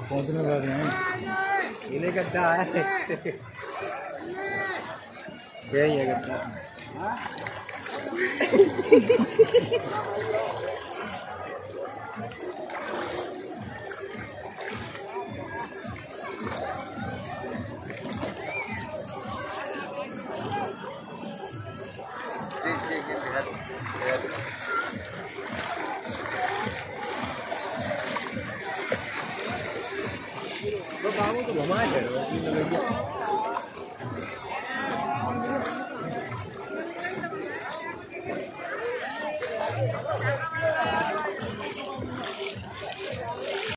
पहुंचने वाले हैं। इन्हें गड्ढा है, यही है गड्ढा। तो बाबू तो घुमाए थे।